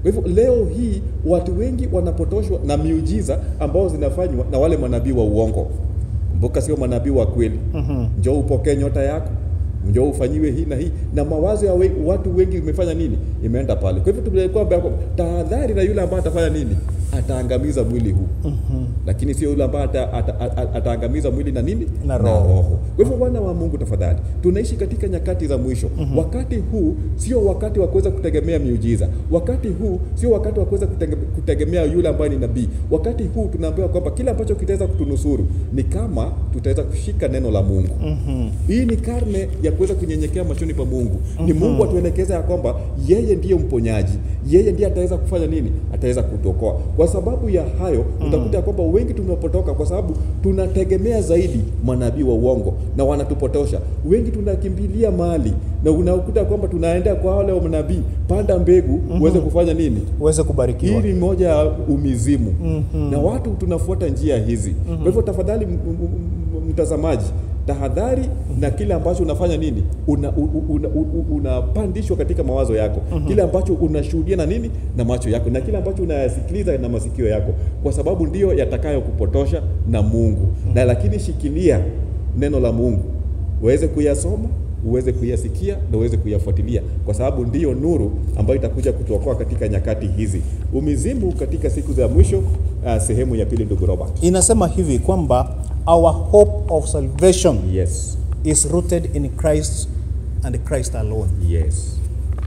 Kwa hivyo leo hii watu wengi wanapotoshwa na miujiza ambao zinafanywa na wale manabii wa uongo. Kumbuka sio manabii wa kweli. Uh-huh. Njoo upokee nyota yako, njoo ufanyiwe hii na hii, na mawazo ya we, watu wengi imefanya nini? Imeenda pale. Kwa hivyo tulikuwa tahadhari na yule ambaye atafanya nini? Ataangamiza mwili huu. Uh-huh. Lakini sio yule ambaye ata, ata, ata, ataangamiza mwili na nini? Na roho. Kwa hivyo wana wa Mungu tafadhali, tunaishi katika nyakati za mwisho. Uh-huh. Wakati huu sio wakati wa kuweza kutegemea miujiza. Wakati huu sio wakati wa kuweza kutegemea yule ambaye ni nabii. Wakati huu tunaambiwa kwamba kila ambacho kitaweza kutunusuru ni kama tutaweza kushika neno la Mungu. Uh-huh. Hii ni karne ya kuweza kunyenyekea machoni pa Mungu. Uh-huh. Ni Mungu atuelekeza ya kwamba yeye ndiye mponyaji. Yeye ndiye ataweza kufanya nini? Ataweza kutuokoa. Kwa sababu ya hayo, uh-huh, utakuta kwamba wengi tunapotoka kwa sababu tunategemea zaidi manabii wa uongo na wanatupotosha. Wengi tunakimbilia mali na unakuta kwamba tunaenda kwa wale wa manabii, panda mbegu uh-huh, uweze kufanya nini? Uweze kubarikiwa. Hii ni moja ya umizimu. Uh-huh. Na watu tunafuata njia hizi. Uh-huh. Kwa hivyo tafadhali mtazamaji, tahadhari na kile ambacho unafanya nini, unapandishwa una, una, una katika mawazo yako. Uh-huh. Kile ambacho unashuhudia na nini na macho yako, na kile ambacho unayasikiliza na masikio yako, kwa sababu ndio yatakayo kupotosha na Mungu. Uh-huh. Na lakini shikilia neno la Mungu, uweze kuyasoma, uweze kuyasikia na uweze kuyafuatilia, kwa sababu ndiyo nuru ambayo itakuja kutuokoa katika nyakati hizi. Umizimu katika siku za mwisho. Uh, sehemu ya pili, ndugu Robert, inasema hivi kwamba our hope of salvation, yes, is rooted in Christ and Christ alone. Yes.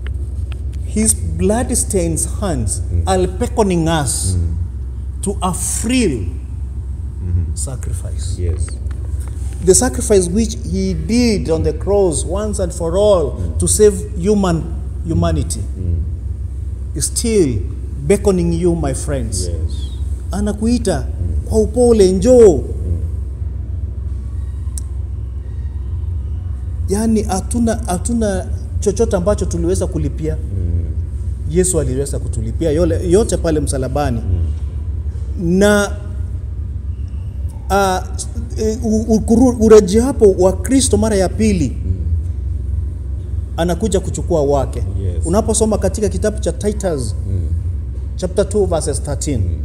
His blood stains hands mm. are beckoning us mm. to a free mm-hmm. sacrifice. Yes. The sacrifice which he did on the cross once and for all mm. to save human humanity mm. is still beckoning you, my friends. Yes. Anakuita mm. kwa upole, njoo. Mm. Yaani hatuna hatuna chochote ambacho tuliweza kulipia. Mm. Yesu aliweza kutulipia yole, yote pale msalabani. Mm. Na uh, ureji hapo wa Kristo mara ya pili mm. anakuja kuchukua wake. Yes. Unaposoma katika kitabu cha Titus mm. chapter two verses thirteen mm.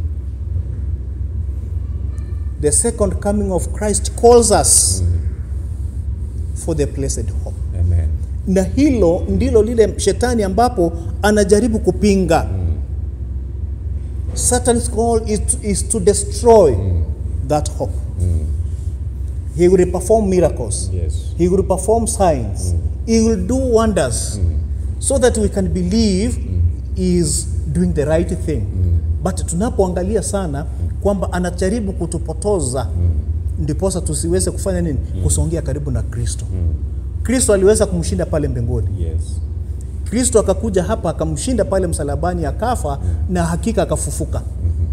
the second coming of Christ calls us mm. for the blessed hope. Amen. Na hilo ndilo lile shetani ambapo anajaribu kupinga. Mm. Satan's goal is to, is to destroy mm. that hope. Mm. He will perform miracles. Yes. He will perform signs. Mm. He will do wonders mm. so that we can believe mm. he is doing the right thing. Mm. But tunapoangalia sana kwamba anajaribu kutupotoza mm. ndiposa tusiweze kufanya nini? Mm. Kusongea karibu na Kristo. Mm. Kristo aliweza kumshinda pale mbinguni. Yes. Kristo akakuja hapa akamshinda pale msalabani, akafa mm. na hakika akafufuka. Mm-hmm.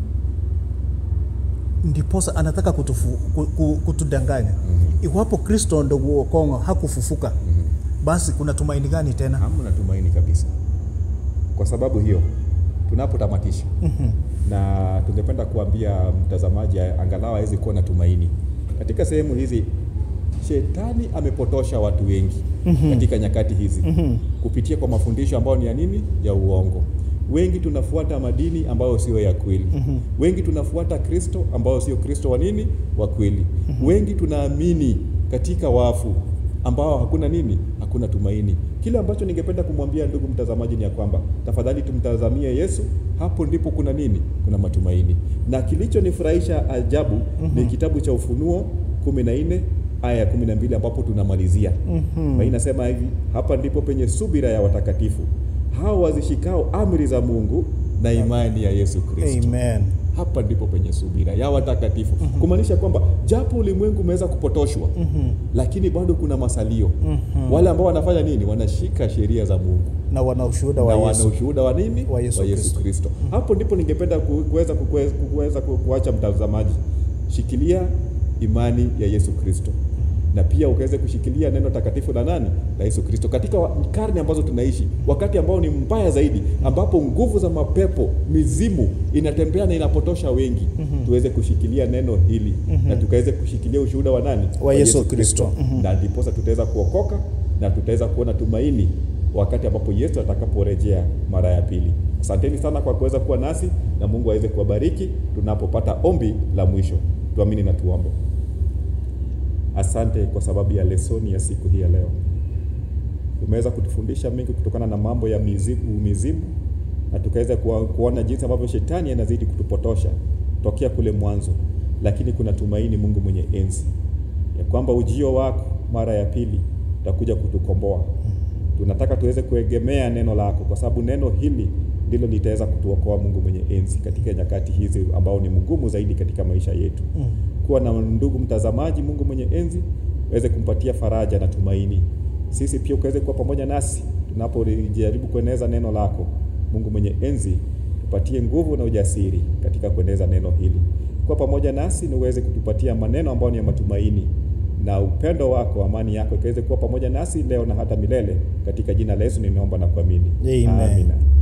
Ndiposa anataka kutufu, kutudanganya. Mm-hmm. Iwapo Kristo ndo uokoa hakufufuka, mm-hmm. basi kuna tumaini gani tena? Hamna tumaini kabisa. Kwa sababu hiyo tunapotamatisha mm-hmm. na tungependa kuambia mtazamaji angalau hawezi kuwa na tumaini. Katika sehemu hizi shetani amepotosha watu wengi mm-hmm. katika nyakati hizi mm-hmm. kupitia kwa mafundisho ambayo ni ya nini? Ya uongo. Wengi tunafuata madini ambayo sio ya kweli. Mm-hmm. Wengi tunafuata Kristo ambayo sio Kristo wa nini? Wa kweli. Mm-hmm. Wengi tunaamini katika wafu ambao hakuna nini? Hakuna tumaini. Kile ambacho ningependa kumwambia ndugu mtazamaji ni ya kwamba tafadhali tumtazamie Yesu, hapo ndipo kuna nini? Kuna matumaini. Na kilichonifurahisha ajabu mm-hmm. ni kitabu cha Ufunuo kumi na nne aya ya kumi na mbili ambapo tunamalizia. Mm-hmm. Na inasema hivi, hapa ndipo penye subira ya watakatifu, hao wazishikao amri za Mungu na imani ya Yesu Kristo. Amen. Hapa ndipo penye subira ya watakatifu. Mm-hmm. Kumaanisha kwamba japo ulimwengu umeweza kupotoshwa, mm-hmm. lakini bado kuna masalio. Mm-hmm. Wale ambao wanafanya nini? Wanashika sheria za Mungu. Na wana ushuhuda wa Yesu. Na wana ushuhuda wa nini? Wa Yesu, wa Yesu Kristo. Mm-hmm. Hapo ndipo ningependa kuweza kuweza kuacha mtazamaji. Shikilia imani ya Yesu Kristo. Na pia ukaweze kushikilia neno takatifu la nani? La Yesu Kristo. Katika karne ambazo tunaishi, wakati ambao ni mbaya zaidi, ambapo nguvu za mapepo, mizimu inatembea na inapotosha wengi, mm-hmm. tuweze kushikilia neno hili, mm-hmm. na tukaweze kushikilia ushuhuda wa nani? Wa Yesu Kristo. Mm-hmm. Na ndiposa tutaweza kuokoka na tutaweza kuona tumaini wakati ambapo Yesu atakaporejea mara ya pili. Asanteni sana kwa kuweza kuwa nasi, na Mungu aweze kuwabariki tunapopata ombi la mwisho. Tuamini na tuombe. Asante kwa sababu ya lesoni ya siku hii ya leo. Umeweza kutufundisha mengi kutokana na mambo ya mizimu, mizimu na tukaweza kuona jinsi ambavyo shetani anazidi kutupotosha tokea kule mwanzo, lakini kuna tumaini, Mungu mwenye enzi, ya kwamba ujio wako mara ya pili utakuja kutukomboa. Tunataka tuweze kuegemea neno lako, kwa sababu neno hili ndilo litaweza kutuokoa, Mungu mwenye enzi, katika nyakati hizi ambao ni mgumu zaidi katika maisha yetu. Mm. Kuwa na ndugu mtazamaji, Mungu mwenye enzi, uweze kumpatia faraja na tumaini. Sisi pia ukaweze kuwa pamoja nasi tunapojaribu kueneza neno lako. Mungu mwenye enzi, tupatie nguvu na ujasiri katika kueneza neno hili. Kuwa pamoja nasi na uweze kutupatia maneno ambayo ni ya matumaini, na upendo wako, amani yako ikaweze kuwa pamoja nasi leo na hata milele, katika jina la Yesu nimeomba na kuamini. Amen. Amina.